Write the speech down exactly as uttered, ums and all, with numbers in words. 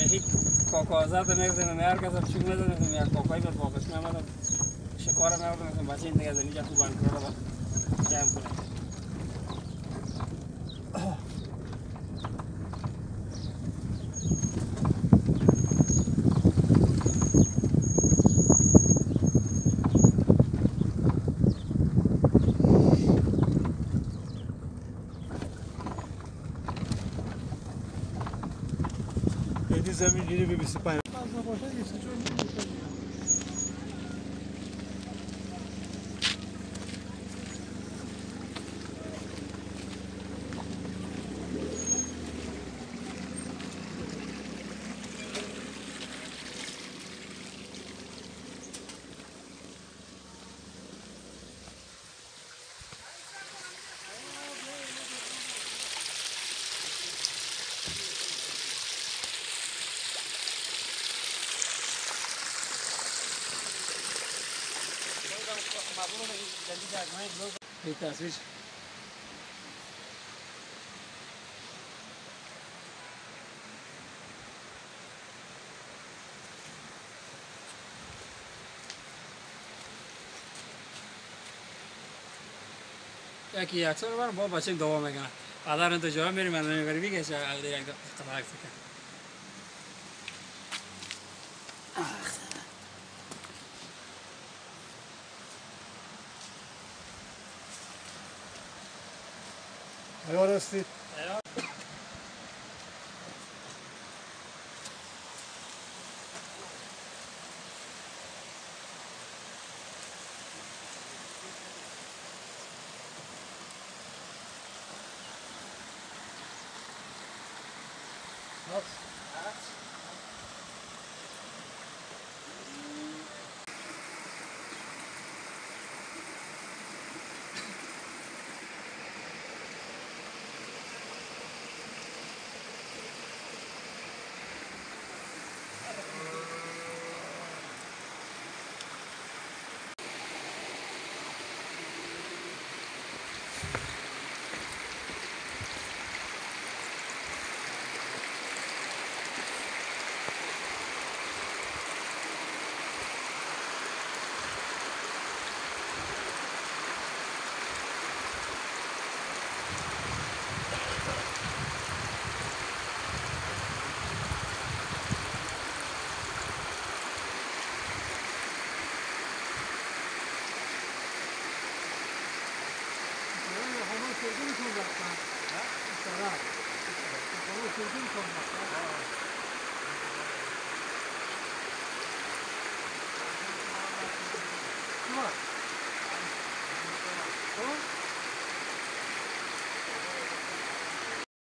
هیچ کاکازات نمیدونم میار کسب چون ندونم میار کاکای بر واقعش نمیدونم شکار نمیدونم بچه این دیگه از اینجا خوب انکار رو جمع کنم زمین گیری به بیست و پنج این تصویر یکی اکثر بار با بچه دوام میکنه آدار انتظار میریم من نمیبری بیگه چه دیگه یک دفعه عکس کنه ایار هستی؟ ایار Será? Será?